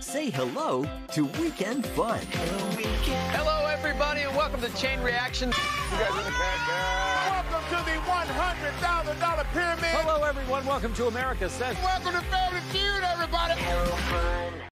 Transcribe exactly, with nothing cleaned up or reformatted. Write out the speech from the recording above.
say hello to weekend fun. Hello, everybody, and welcome to Chain Reaction. You guys in the cat. Welcome to the one hundred thousand dollar pyramid. Hello, everyone. Welcome to America Says. Welcome to Family Feud, everybody.